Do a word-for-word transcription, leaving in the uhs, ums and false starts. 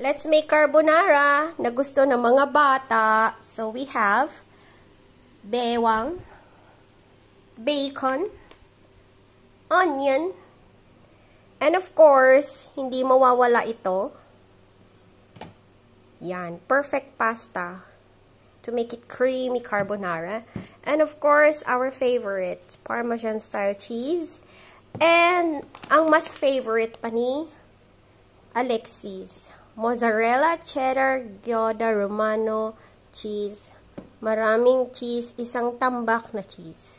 Let's make carbonara na gusto ng mga bata. So, we have bewang, bacon, onion, and of course, hindi mawawala ito. Yan, perfect pasta to make it creamy carbonara. And of course, our favorite, Parmesan style cheese. And ang mas favorite pa ni Alexis, mozzarella, cheddar, Gouda, Romano cheese. Maraming cheese, isang tambak na cheese.